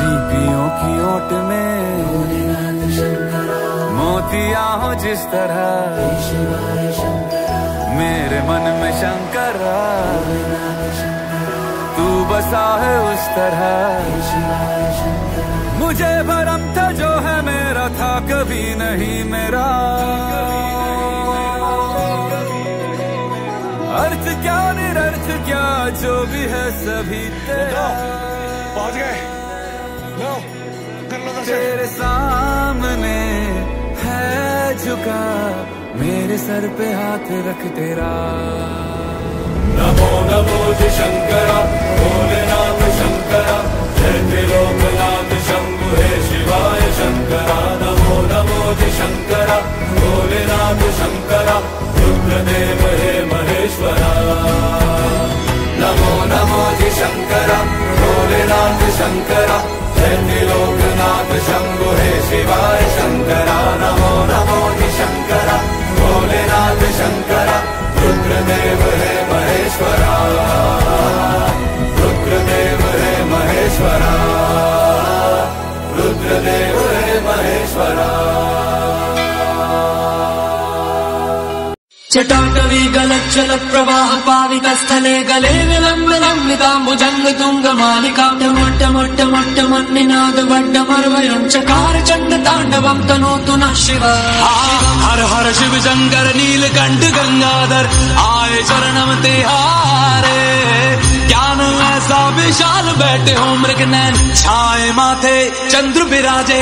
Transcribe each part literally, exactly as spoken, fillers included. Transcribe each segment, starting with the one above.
सीपियों की ओट में मोतिया हो जिस तरह, मेरे मन में शंकरा तू बसा है उस तरह। मुझे भरम था जो है मेरा था कभी नहीं मेरा, अर्थ क्या निरर्थ क्या जो भी है सभी तेरा। पहुंच गए, लो कर लो दर्शन। तेरे सामने है झुका मेरे सर पे हाथ रख तेरा। नमो नमो जय शंकरा भोलेनाथ शंकरा, जय त्रिलोकनाथ शंभु हे शिवाय शंकरा। नमो नमो जय शंकरा भोलेनाथ शंकरा, रुद्रदेव हे महेश्वरा। नमो नमो जय शंकरा भोलेनाथ शंकरा, जय त्रिलोकनाथ शंभु हे शिवाय शंकरा। नमो नमो जय शंकरा भोलेनाथ शंकरा, रुद्रदेव हे महेश्वरा। रुद्रदेव हे महेश्वरा, रुद्रदेव हे महेश्वरा। चटाटवी गलज्जल प्रवाह पावित स्थले गले विलम्बिताम्बुजंग तुंग मालिका मोट्ट मोट्ट मोट्ट मन्निनाद वड्डमर्वयं चकार चंड तांडवं तनोतु नः शिव। हर हर शिव शंकर नीलकंठ गंगाधर आए चरणम तिहारे। ज्ञान ऐसा विशाल बैठे हो मृग नैन छाए माथे चंद्र विराजे।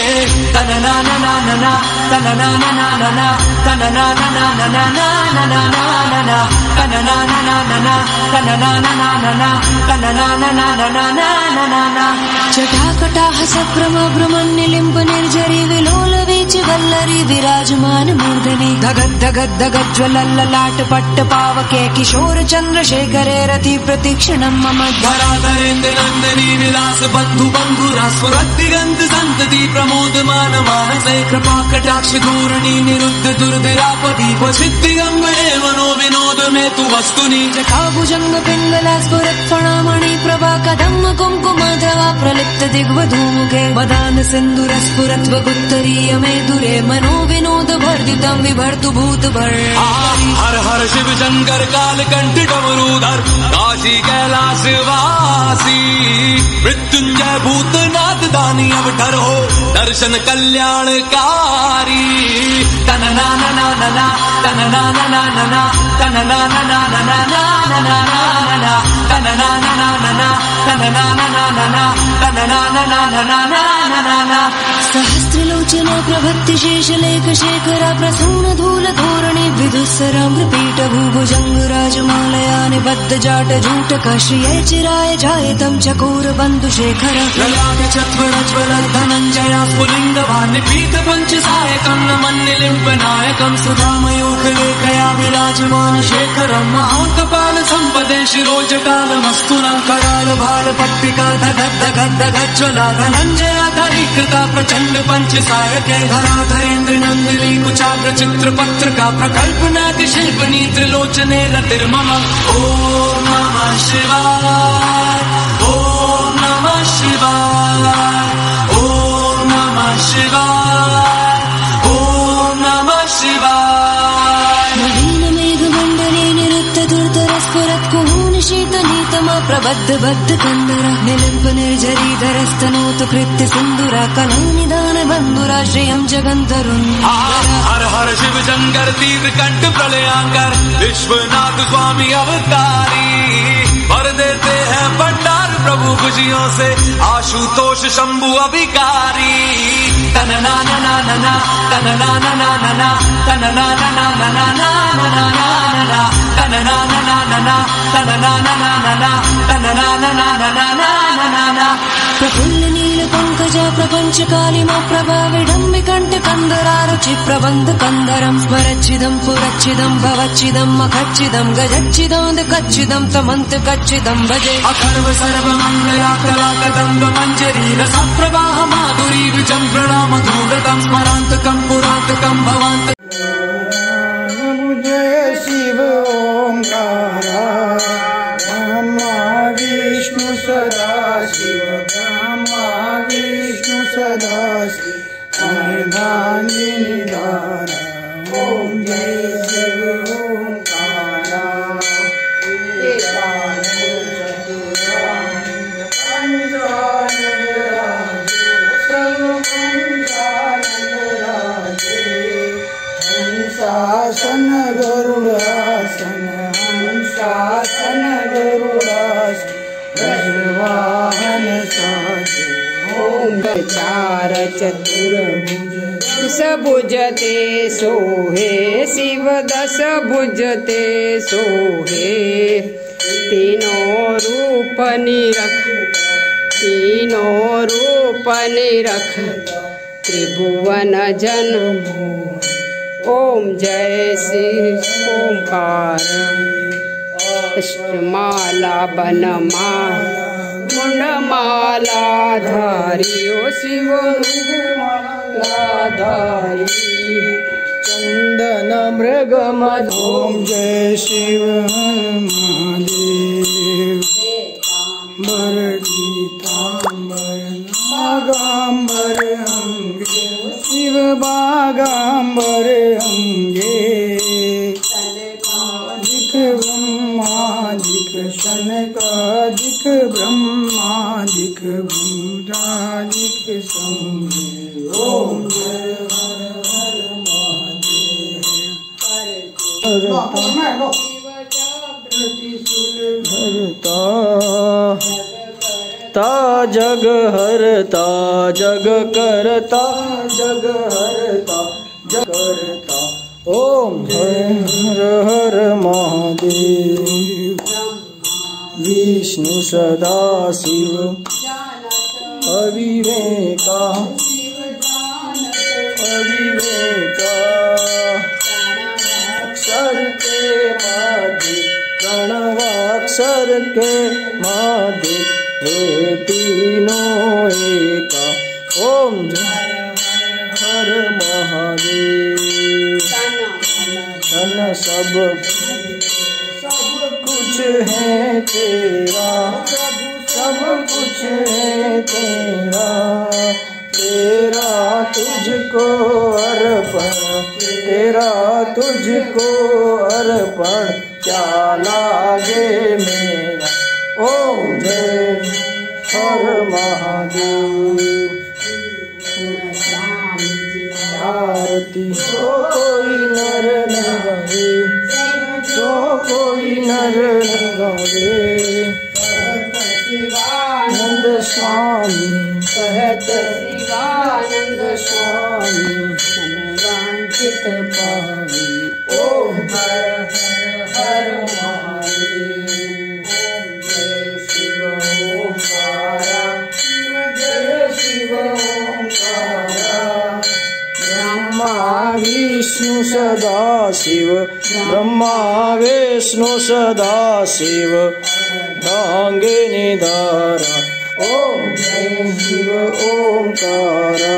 तनना ना ना ना ना तनना ना ना ना ना तनना ना ना ना ना ना ना ना ना ना तनना ना ना ना ना तनना ना ना ना ना तनना ना ना ना ना ना ना ना। जटाकटाह सभ्रम भ्रमन्निलिम्ब निर्झरी विलोल वीच वल्लरी विराजमान मूर्धनि। धगद धगद धगद ज्वलल्ललाट पट्ट पावके किशोर चंद्रशेखरे रति प्रतीक्षणं मम। धराधरेन्द्र नंदिनी विलास बंधु बंधुरा स्फुरद्दिगंत संतति प्रमोदमान मानसे। कृपा कटाक्ष धूर्णी निरुद्ध दुर्धरापति सिद्धिगंगणे मनो विनोद में तु वस्तुनि। जटाभुजंग पिंगला स्फुरत् फणामणि प्रभा कदम्ब कुंकुमाधवा प्रलिप्त दिग्वधूमुखे। मदान सिंधुर स्फुरत् वगुत्तरीय मेधुरे मनो विनोद भर्दितं विभर्तु भूत भर। हर हर शिव शंकर कालकंठ डमरूधर काशी कैलाश वासी। मृत्युंजय भूतनाथ दानी अवतार हो दर्शन कल्याणकारी। तनना ना ना ना ना तनना ना ना ना ना तनना ना ना ना ना ना ना ना ना तनना ना ना ना ना तनना ना ना ना ना तनना ना ना ना ना ना ना ना। सहस्त्रलोचना प्रभत्ति शेषलेख शेखरा प्रसून धूल धोरणे विदुस्सराम्रपीठ भूभुजंग राजमालया निबद्ध जाट झूटक श्रिये चिराय जायतं चकोर बंधु शेखर। ललाट चत्वरज्वल धनंजया स्फुलिंग वानि पीठ पंच सायकं नमन्निलिम्ब नायकं। सुधामयोगलेखया विराजमान शेखरं महाकपाल संपदे शिरोजटालमस्तु न। कराल भाल पट्टिका धगद् धगद् धगज्ज्वला धनंजया धरीकृता प्रचंड पंच सायके। धराधरेन्द्र नंदिनी कुचाग्र चित्र पत्रिका प्रकल्पनाति शिल्पनी त्रिलोचने रतिर्मम। ओम नमः शिवाय ओम नमः शिवाय ओम नमः शिवाय ओम नमः शिवाय। नवीन मेघ मंडले निरुद्ध दुर्धर स्फुरत् कुहून शीतनीतमा प्रबद्ध बद्ध कंदर। निलिम्ब निर्झरी धरस्तनोतु कृत्य सिंधुरा कलानिदान बंधुरा श्रियं जगंधरुन्। हर हर शिव शंकर तीव्र कंठ प्रलयांकर विश्वनाथ स्वामी अवतारी। भर देते हैं भंडार प्रभु खुशियों से आशुतोष शंभु अभिकारी। तनना ना ना ना ना तनना ना ना ना ना तनना ना ना ना ना ना ना ना ना तनना ना ना ना ना तनना ना ना ना ना तनना ना ना ना ना ना ना ना। प्रफुल्ल नील पंकज प्रपंच कालिमा प्रभा विडम्बि कंठ कंदरा रुचि प्रबंध कंदरं। स्मरच्चिदं पुरच्चिदं भवच्चिदं मखच्चिदं गजच्चिदं कच्चिदं तमंत कच्चिदं भजे। अखर्व सर्व मंगला कला कदम्ब मंजरी रस प्रवाह माधुरी विचंप्रणा मधुव्रतं स्मरांतकं पुरांतकं भवांत। जय शिव ओंकारा ब्रह्मा विष्णु सदा शिव ब्रह्मा सदाशिव अनधानी निधारा ओम जय शिव ओंकारा एकानंद चतुरानंद हंसासन गरुड़ासन हंसासन गरुड़ासन वाहन साजे ओम चार चतुर्भुज दस भुजते सोहे शिव दस भुजते सोहे तीनों रूप निरख तीनों रूप निरख त्रिभुवन जन ओम जय श्री ओंकार अष्टमाला बनमाला मुंडमाला धारी ओ शिव मुंडमालाधारी चंदन मृग ओम जय शिव महादेव बरगीतांबर नागांबर अंगे शिव बागांबर अंगे शनकादिक ब्रह्मादिक शनकादिक ब्रह्मादिक भूतादिक संगे ओम जय हर हर महादेव हरता ता जग हरता जग करता जग हरता जग करता ओम हर हर महादेव विष्णु सदा शिव अविवेका अविवेका अक्षर के माधे प्रणवाक्षर के माधे हे तीनों एका ओम जय हर महादेव धन सब सब कुछ है तेरा सब कुछ है तेरा तेरा तुझको अर्पण तेरा तुझको अर्पण क्या लागे मेरा ओम जय हर महादेव आरती तो कोई नर न गावे तो कोई नर न गावे शिवानंद स्वामी कहत शिवानंद स्वामी संवांचित पावी ओम हर हर महादेव ओम जय शिव ओंकारा शिव जय शिव ओंकारा ब्रह्मा विष्णु सदा शिव ब्रह्मा विष्णु सदा शिव धांगे निधारा ओम जय शिव ओंकारा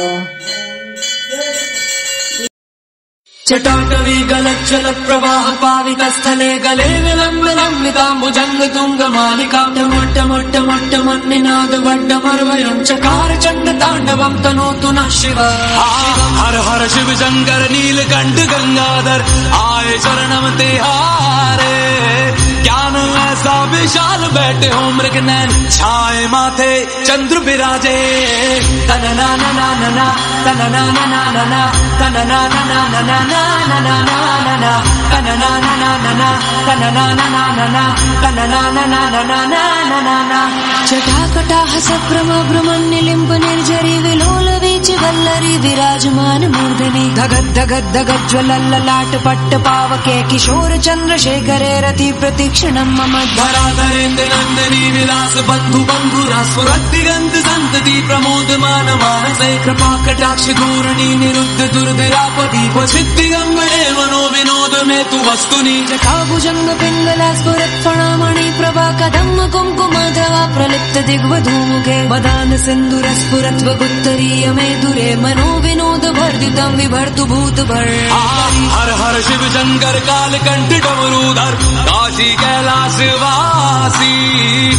चटाटवी गलज्जल प्रवाह पावित स्थले गले विलंब लंबिताम्बुजंग तुंग मालिका मोट्ट मोट्ट मोट्ट मन्निनाद वड्डमर्वयं चकार चंड तांडवं तनोतु नः शिव हर हर शिव शंकर नीलकंठ गंगाधर आए चरणम तिहारे ज्ञान ऐसा विशाल बैठे हो मृग नैन छाए माथे चंद्र विराजे तन ना ना ना ना ना तन ना ना ना ना ना तन ना ना ना ना ना ना ना ना ना ना तन ना ना ना ना ना तन ना ना ना ना ना तन ना ना ना ना ना ना ना ना जटाकटाह सभ्रम भ्रमन्निलिम्ब निर्झरी विलोल वीचि वल्लरी विराजमान मूर्धनि धगद् धगद् धगद् ज्वलल्ललाट पट्ट पावके किशोर चन्द्रशेखरे रति प्रतीक्षणं मम धराधरेन्द्र नंदिनी विलास बंधु बंधुरा स्फुरद्दिगंत संतति प्रमोदमान मानसे कृपा कटाक्ष धूर्णी निरुद्ध दुर्धरापदीप सिद्धिगंबरे मनो विनोद में तु वस्तुनि जटाभुजंग पिंगला स्फुरत् फणामणि प्रभा कदम्ब कुंकुमाधवा प्रलिप्त दिग्वधूमुखे मदान सिंधुर स्फुरत् वगुत्तरीय मेधुरे मनो विनोद भर्दितं विभर्तु भूत भर हर हर शिव शंकर कालकंठ डमरूधर काशी कैलाश वासी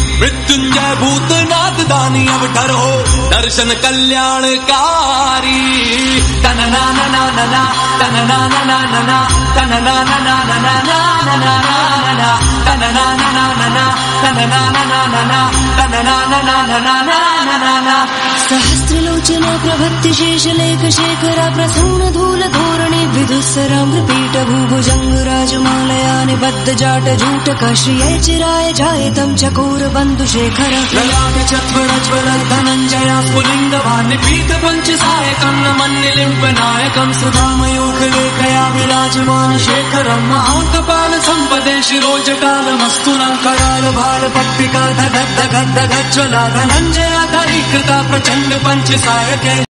मृत्युंजय भूतनाथ दानी अवतार हो दर्शन कल्याणकारी। तन ना ना ना ना ना तन ना ना ना ना ना तन ना ना ना ना ना ना ना ना ना तन ना ना ना ना ना तन ना ना ना ना ना तन ना ना ना ना ना ना ना ना। सहस्रलोचना प्रभत्ति शेषलेख शेखरा प्रसून धूल धोरणे विदुस्सरामृपीठ भूभुजंग राजमालया निबद्ध जाट जूटक श्रिये चिराय जायतं चकोर बंधु शेखर ललाट चत्वर ज्वल धनंजय स्फुलिंग भान्य पीठ पंच सायकं नमन्य लिंब नायकं सुधामयोग लेखया विराजमान शेखरं महाकपाल संपदे शिरोजटालमस्तुलं कराल भाल पट्टिका धगद् धगद् धगज्ज्वला धनंजया धरीकृता प्रचंड पंच सायके।